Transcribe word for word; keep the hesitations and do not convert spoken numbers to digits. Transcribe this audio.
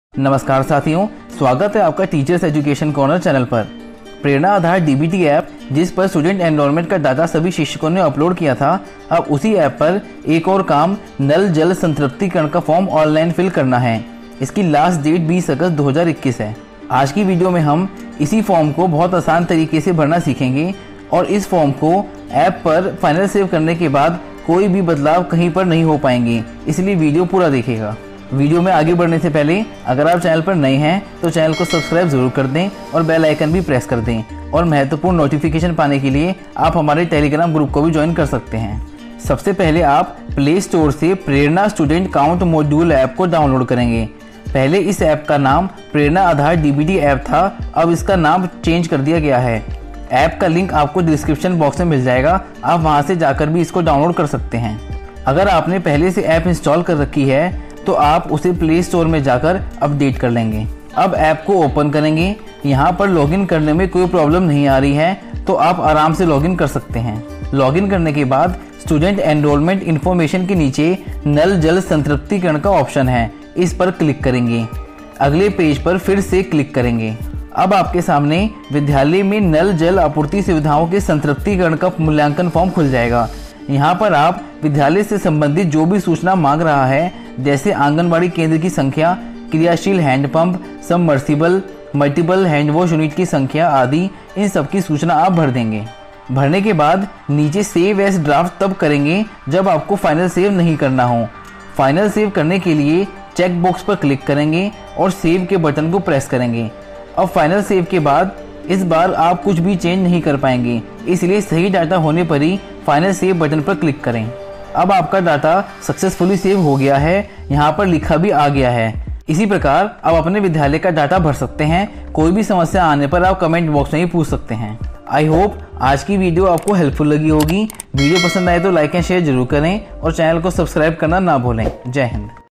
नमस्कार साथियों, स्वागत है आपका टीचर्स एजुकेशन कॉर्नर चैनल पर। प्रेरणा आधार डीबीटी ऐप जिस पर स्टूडेंट एनरोलमेंट का डाटा सभी शिक्षकों ने अपलोड किया था, अब उसी ऐप पर एक और काम नल जल संतृप्तिकरण का फॉर्म ऑनलाइन फिल करना है। इसकी लास्ट डेट बीस अगस्त दो हज़ार इक्कीस है। आज की वीडियो में हम इसी फॉर्म को बहुत आसान तरीके से भरना सीखेंगे और इस फॉर्म को ऐप पर फाइनल सेव करने के बाद कोई भी बदलाव कहीं पर नहीं हो पाएंगे, इसलिए वीडियो पूरा देखिएगा। वीडियो में आगे बढ़ने से पहले अगर आप चैनल पर नए हैं तो चैनल को सब्सक्राइब जरूर कर दें और बेल आइकन भी प्रेस कर दें, और महत्वपूर्ण नोटिफिकेशन पाने के लिए आप हमारे टेलीग्राम ग्रुप को भी ज्वाइन कर सकते हैं। सबसे पहले आप प्ले स्टोर से Prerna student count module app को डाउनलोड करेंगे। पहले इस ऐप का नाम प्रेरणा आधार डीबीटी ऐप था, अब इसका नाम चेंज कर दिया गया है। ऐप का लिंक आपको डिस्क्रिप्शन बॉक्स में मिल जाएगा, आप वहां से जाकर भी इसको डाउनलोड कर सकते हैं। अगर आपने पहले से ऐप इंस्टॉल कर रखी है तो आप उसे प्ले स्टोर में जाकर अपडेट कर लेंगे। अब ऐप को ओपन करेंगे। यहाँ पर लॉगिन करने में कोई प्रॉब्लम नहीं आ रही है तो आप आराम से लॉगिन कर सकते हैं। लॉगिन करने के बाद स्टूडेंट एनरोलमेंट इन्फॉर्मेशन के नीचे नल जल संतृप्तिकरण का ऑप्शन है, इस पर क्लिक करेंगे। अगले पेज पर फिर से क्लिक करेंगे। अब आपके सामने विद्यालय में नल जल आपूर्ति सुविधाओं के संतृप्तिकरण का मूल्यांकन फॉर्म खुल जाएगा। यहाँ पर आप विद्यालय से संबंधित जो भी सूचना मांग रहा है, जैसे आंगनबाड़ी केंद्र की संख्या, क्रियाशील handpump, submersible, multiple hand wash unit की संख्या आदि, इन सब की सूचना आप भर देंगे। भरने के बाद नीचे सेव एज ड्राफ्ट तब करेंगे जब आपको फाइनल सेव नहीं करना हो। फाइनल सेव करने के लिए चेक बॉक्स पर क्लिक करेंगे और सेव के बटन को प्रेस करेंगे। अब फाइनल सेव के बाद इस बार आप कुछ भी चेंज नहीं कर पाएंगे, इसलिए सही डाटा होने पर ही फाइनल सेव बटन पर क्लिक करें। अब आपका डाटा सक्सेसफुली सेव हो गया है, यहाँ पर लिखा भी आ गया है। इसी प्रकार आप अपने विद्यालय का डाटा भर सकते हैं। कोई भी समस्या आने पर आप कमेंट बॉक्स में ही पूछ सकते हैं। आई होप आज की वीडियो आपको हेल्पफुल लगी होगी। वीडियो पसंद आए तो लाइक एंड शेयर जरूर करें और चैनल को सब्सक्राइब करना ना भूलें। जय हिंद।